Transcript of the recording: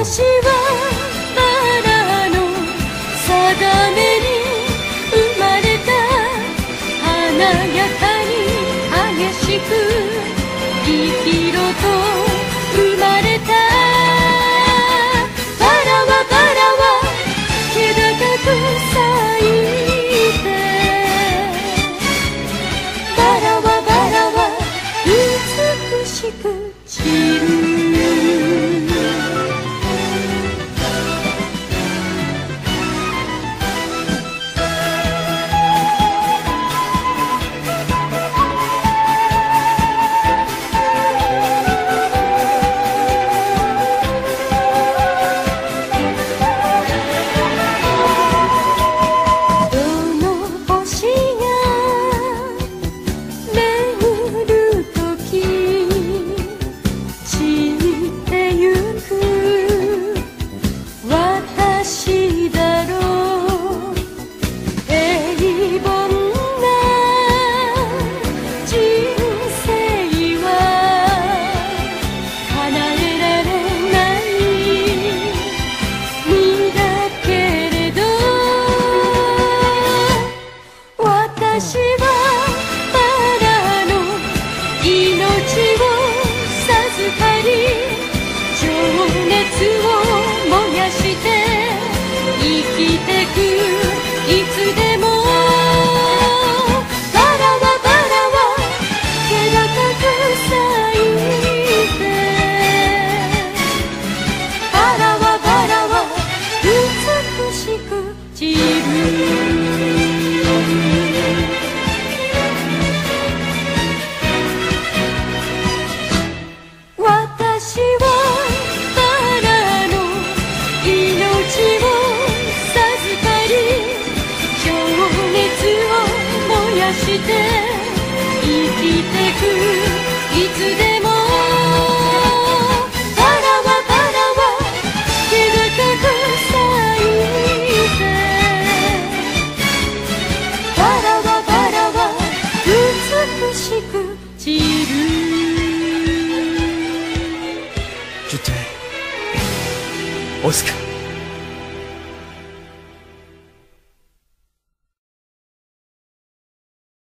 私はバラの定めに生まれた。華やかに激しく生きろと生まれた。バラはバラは気高く咲いて、バラはバラは美しく散る。私はバラの命を授かり、情熱を燃やして生きてくいつでも。バラはバラは気高く咲いて、バラはバラは美しく散る。私はバラの命を授かり、情熱を燃やして生きてくいつでも。バラはバラは気高く咲いて、バラはバラは美しく散る。 Je t'aime, Oscar.